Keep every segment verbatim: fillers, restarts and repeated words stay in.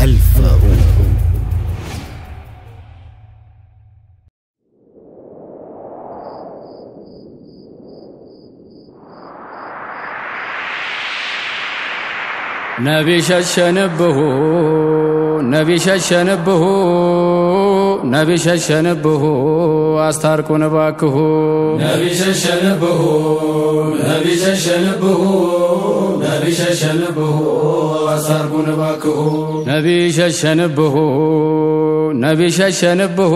الفاروق. نبي ششنبه نبي ششنبه نبي ششنبه أستاركون باكه نبي ششنبه نبي ششنبه نبي ششنبه أستاركون باكه نبي ششنبه نبي ششنبه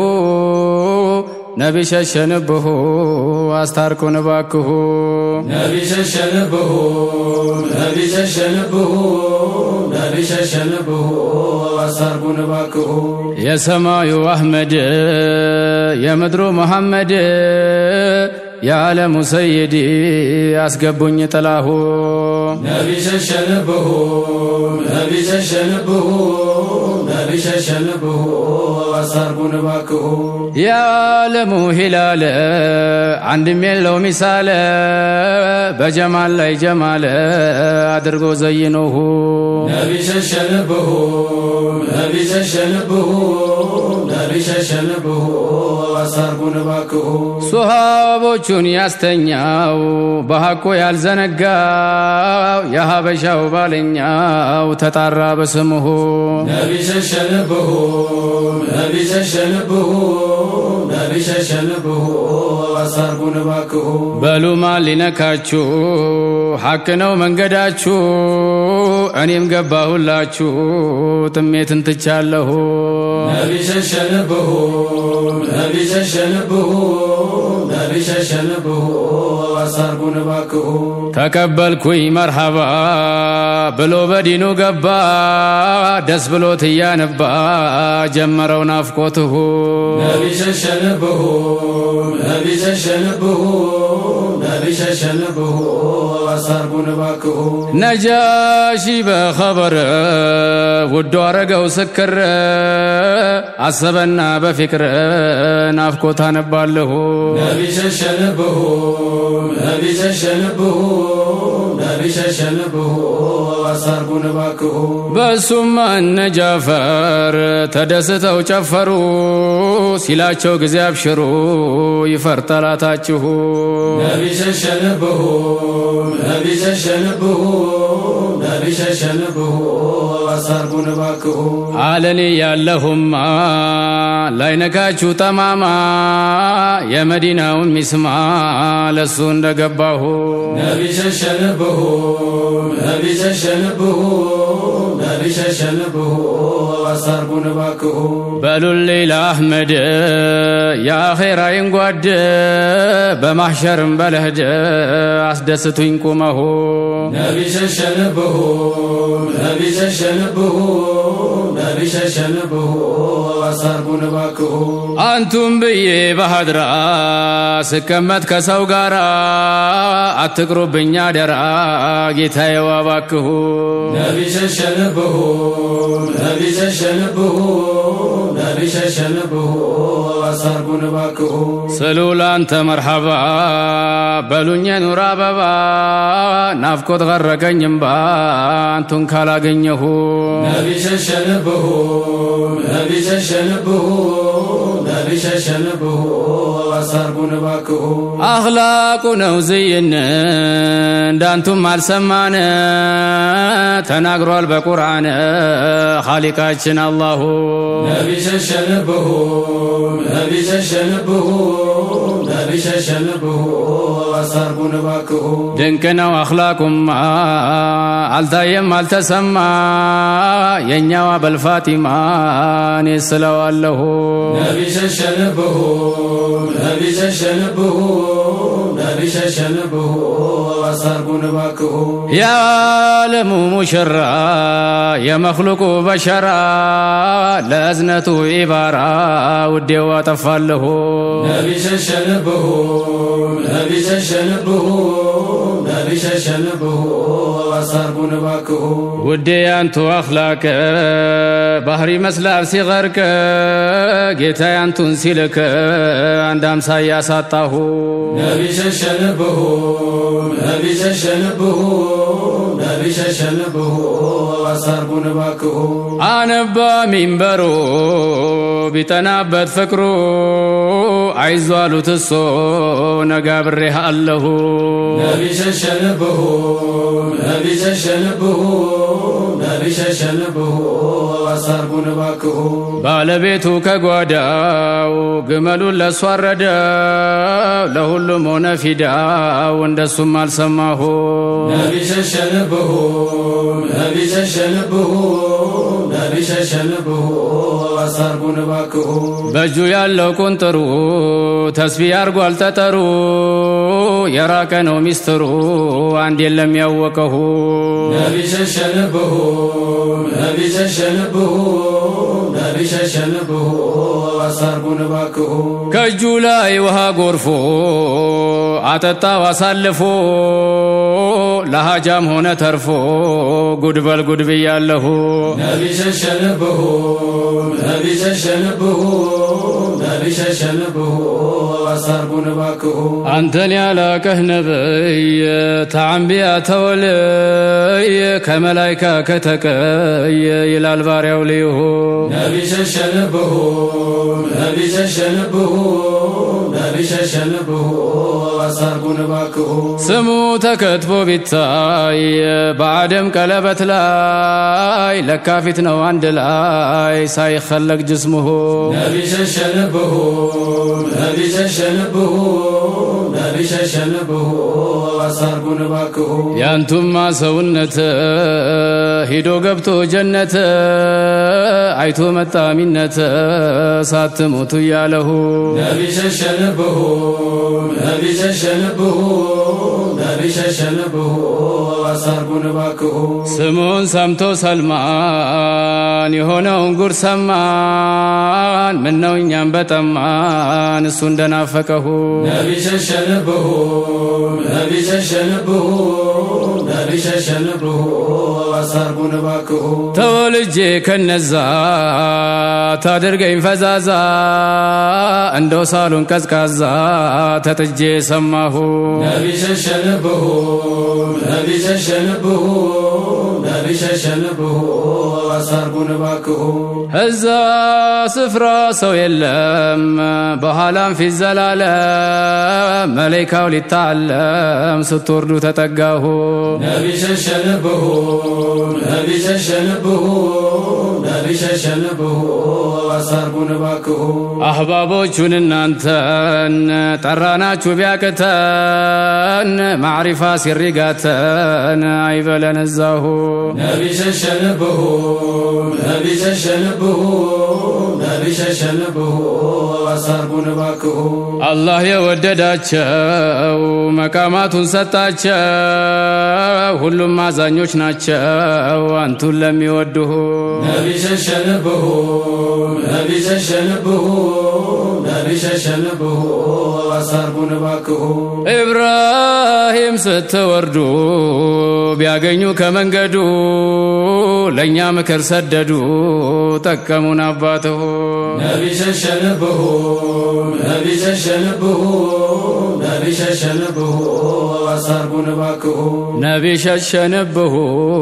نبي ششنبه أستاركون باكه نبي ششنبه نبي ششنبه نبي ششنبه أستاركون باكه يا سماء أحمد يا مدرو محمد يا عالم سيدي أسقبني تلاه نبي ششنبه نبي ششنبه نبي ششنبه أستاركون باكه يا عالم هلال عند ميلو مثال بجمال لا جمال أدرجو زينه نبي ششنبه نبي ششنبه نبي ششنبه أستاركون باكه صحابوچون ያስተኛው በሐቁ ያልዘነጋው የሐበሻው ባለኛው ተጣራ በስሙሁ ነቢ ሸሸንብሁ ነቢ ሸሸንብሁ ነቢ ሸሸንብሁ አሳርጉን ባክሁ በሉማ ሊነካችሁ ሐቅ ነው መንገዳችሁ እኔም ገባሁላችሁ ጥሜትን ትቻለሁ ነቢ ሸሸንብሁ ነቢ ሸሸንብሁ نبي ششنبه أسارقون باكه تقبلكوي مرحبا بلو بدينو قبا دس بلو تيانبا جمرو نافقوته نبي ششنبه نبي ششنبه نبي ششنبه أسارقون باكه نجاشي بخبر ودو رقو سكر عصبنا بفكر نافقوتان بالله نبي ششنبه نبي ششنبه نبي ششنبه أسارقون باكه بسم النجافر تدستو چفرو سلاچو غزي ابشرو يفرطلاتاچو نبي ششنبه نبي ششنبه نبي ششنبه أسارقون باكه علني يالهم لاينكاچو تماما يا مدينة مسمع لسون دقباه نبي ششنبه نبي ششنبه نبي ششنبه أسارقون باكه بلو الليل أحمد يا خير ينقود بمحشر بلهج أسدست ينكمه نبي ششنبه نبي ششنبه نبي ششنبه أسارقون باكه أنتم بي بهدرا سكمت كسو غارا أتقرب بنيادرا جيتاي واباكه نبي ششنبه نبي ششنبه نبي ششنبه أسارقون باكه سلول أنت مرحبا بلوني نورا بابا نافقود غرقن ينبا أنتم كالاقنيه نبي ششنبه نبي ششنبه نبي ششنبه أسارقون باكه أخلاقنا زين دانتم مال سمان تناقروا بالقرآن خالقاتنا الله نبي ششنبه نبي ششنبه نبي ششنبه أسارقون باكه دنكنا وأخلاقكم التايم التسمى ينيا بالفاطمة نسلوا الله نبي ششنبه نبي ششنبه نبي ششنبه أسارقون باكه يا عالم مشرع يا مخلوق بشرا لازنة عبارة ودي وطفاله نبي ششنبه نبي ششنبه نبي ششنبه أسارقون باكه ودي أنتو أخلاق بحري مسلال صغرك جيتا أنتو نسيلك عندام سايا ساطاه نبي ششنبه نبي ششنبه نبي ششنبه አሳርጉን ባክሁ አነባ ሚንበሩ ቢጠናበት ፍቅሩ አይዟሉት እሶ ነጋብሬህ አለሁ ነቢ ሸሸንብሁ ነቢ ሸሸንብሁ ነቢ ሸሸንብሁ አሳርጉን ባክሁ ባለቤቱ ከጓዳው ግመሉን ለሷ አረደው ለሁሉም ሆነ ፊዳው እንደሱም አልሰማሁ ነቢ ሸሸንብሁ ነቢ ሸሸንብሁ ነቢ ሸሸንብሁ አሳርጉን ባክሁ በእጁ ያለው ቁንጥሩ ተስቢህ አርጓል ጠጠሩ የራቀ ነው ሚስጥሩ አንድ የለም ያወቀሁ ነቢ ሸሸንብሁ ነቢ ሸሸንብሁ ነቢ ሸሸንብሁ አሳርጉን ባክሁ ከእጁ ላይ ውሃ ጎርፎ አጠጣው አሳልፎ ለሃጃም ሆነ ተርፎ ጉድበል ጉድ ብያለሁ ነቢ ሸሸንብሁ ነቢ ሸሸንብሁ ነቢ ሸሸንብሁ አሳርጉን ባክሁ አንተን ያላቀህ ነብይ ተአንቢያ ተወልይ ከመላይካ ከተቀየ ይላል ባሪያው ልይሁ ነቢ ሸሸንብሁ ነቢ ሸሸንብሁ ነቢ ሸሸንብሁ አሳርጉን ባክሁ ስሙ ተከትቦ ቢታይ በአደም ቀለበት ላይ ለካፊት ነው አንድ ላይ ሳይኸለቅ ጅስሙሁ ነቢ ሸሸንብሁ ነቢ ሸሸንብሁ ነቢ ሸሸንብሁ አሳርጉን ባክሁ ያንቱማ ሰውነት ሂዶ ገብቶ ጀነት አይቶ መጣሚነት ሳትሞቱ ያለሁ ነቢ ሸሸንብሁ ነቢ ሸሸንብሁ ነቢ ሸሸንብሁ አሳርጉን ባክሁ ስሙን ሰምቶ ሰልማን የሆነውን ጉድ ሰማን ምነው እኛም በጠማን እሱ እንደናፈቀሁ ነቢ ሸሸንብሁ ነቢ ሸሸንብሁ ነቢ ሸሸንብሁ አሳርጉን ባክሁ ተወልጄ ከነዛ ታድርገኝ ፈዛዛ እንደው ሳሉን ቀዝቃዛ ተጥጄ ሰማሁ ነቢ ሸሸንብሁ ነቢ ሸሸንብሁ ነቢ ሸሸንብሁ አሳርጉን ባክሁ እዛ ስፍራ ሰው የለም በኋላም ፊት ዘላለም መላኢካው ሊታለም ስትወርዱ ተጠጋሁ ነቢ ሸሸንብሁ ነቢ ሸሸንብሁ ነቢ ሸሸንብሁ አሳርጉን ባክሁ አህባቦቹን እናንተን ጠራናችሁ ቢያቅተን ማዕሪፋ ሲሪጋተን አይበለን እዛሁ ነቢ ሸሸንብሁ ነቢ ሸሸንብሁ ነቢ ሸሸንብሁ አሳርጉን ባክሁ አላህ የወደዳቸው መቃማቱን ሰጣቸው ሁሉም አዛኞች ናቸው አንቱን ለሚወዱሁ ነቢ ሸሸንብሁ ነቢ ሸሸንብሁ ነቢ ሸሸንብሁ አሳርጉን ባክሁ ኢብራሂም ስትወርዱ ቢያገኙ ከመንገዱ ለኛ ምክር ሰደዱ ጠቀሙን አባተሁ ነቢ ሸሸንብሁ ነቢ ሸሸንብሁ ነቢ ሸሸንብሁ አሳርጉን ባክሁ ነቢ ሸሸንብሁ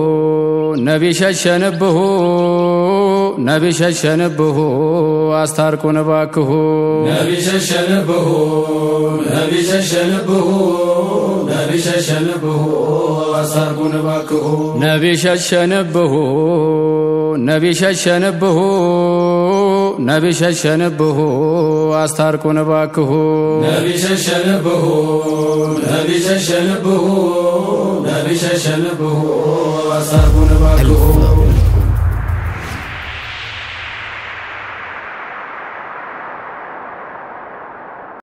ነቢ ሸሸንብሁ ነቢ ሸሸንብሁ አስታርቁን ባክሁ ነቢ ሸሸንብሁ ነቢ ሸሸንብሁ ነቢ ሸሸንብሁ አሳርጉን ባክሁ ነቢ ሸሸንብሁ ነቢ ሸሸንብሁ ነቢ ሸሸንብሁ አስታርቁን ባክሁ ነቢ ሸሸንብሁ ነቢ ሸሸንብሁ ነቢ ሸሸንብሁ አሳርጉን ባክሁ